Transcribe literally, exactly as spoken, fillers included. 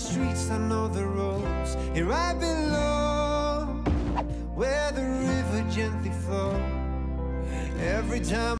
streets, I know the roads. Here I belong, where the river gently flows. Every time